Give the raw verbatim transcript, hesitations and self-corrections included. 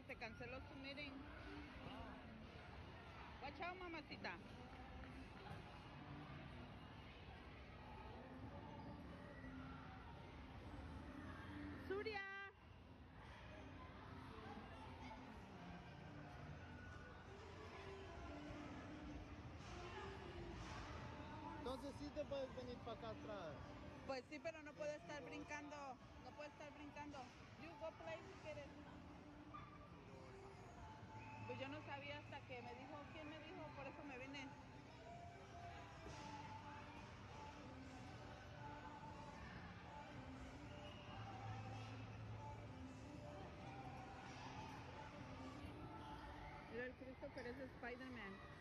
que se canceló su meeting. Watch out, mamacita. Surya. Entonces sí te puedes venir para acá atrás. Pues sí, pero no puede estar brincando. No puede estar brincando. You go play si quieres. Pues yo no sabía hasta que me dijo, ¿quién me dijo? Por eso me vine. Mira, el Christopher es Spider-Man.